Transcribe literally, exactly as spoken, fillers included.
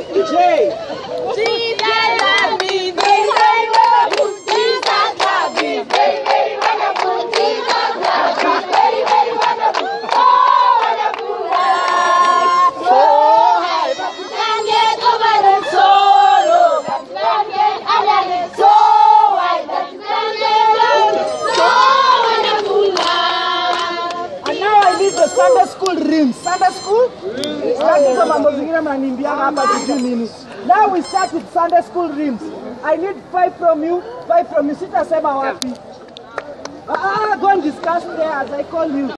J. Jesus loves me very, very wonderful. Jesus loves me very, very wonderful. Jesus loves me very, very wonderful. So wonderful. So high, but you can't get over it. So low, but you can't get under it. So wide, but you can't get down it. So wonderful. And now I need the Sunday school rims. Sunday school? Now we start with Sunday school rims. I need five from you, five from you. Sitasema wapi? Ah, go and discuss there as I call you.